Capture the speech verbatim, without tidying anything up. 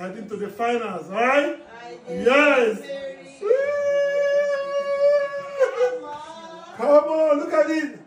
heading to the finals, all right? Yes. Come on, look at it.